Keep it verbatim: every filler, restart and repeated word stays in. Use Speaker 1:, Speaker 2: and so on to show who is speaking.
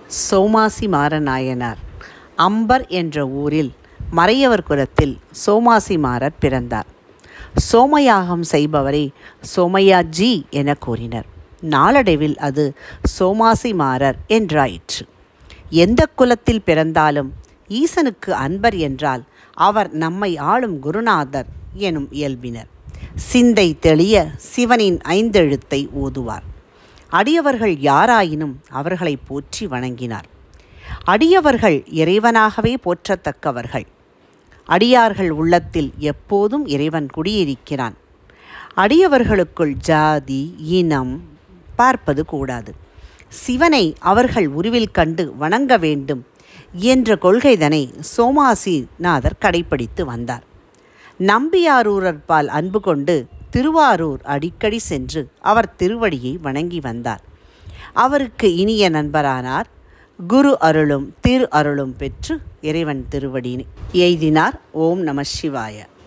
Speaker 1: Somasi Maranayanar amber என்ற ஊரில் மறையவர் குலத்தில் சோமாசி மாறர் பிறந்தார். சோமயாகம் செய்பவரை சோமையாஜி என கூறினர். நாளடைவில் அது சோமாசி மாறர் என்றாயிற்று. எந்த குலத்தில் பிறந்தாலும் ஈசனுக்கு அன்பர் என்றால் அவர் நம்மை ஆளும் குருநாதர் எனும் இயல்பினர். சிந்தை தெளிய சிவனின் ஐந்தெழுத்தை ஓதுவார். அடியவர்கள் யாராயினும் அவர்களை போற்றி வணங்கினார். அடியவர்கள் இறைவனாகவே போற்றத்தக்கவர்கள். அடியார்கள் உள்ளத்தில் எப்போதும் இறைவன் குடியிருக்கிறான். அடியவர்களுக்குள் ஜாதி இனம் பார்ப்பது கூடாது. சிவனை அவர்கள் உருவில் கண்டு வணங்க வேண்டும் என்ற கொள்கைதனை சோமாசிநாதர் கடைப்பிடித்து வந்தார். நம்பியாரூரர்பால் அன்பு கொண்டு திருவாரூர் அடிக்கடி சென்று அவர் திருவடியை வணங்கி வந்தார். அவருக்கு இனிய நண்பரானார். குரு அருளும் திரு அருளும் பெற்று இறைவன் திருவடி எய்தினார். ஓம் நம சிவாய.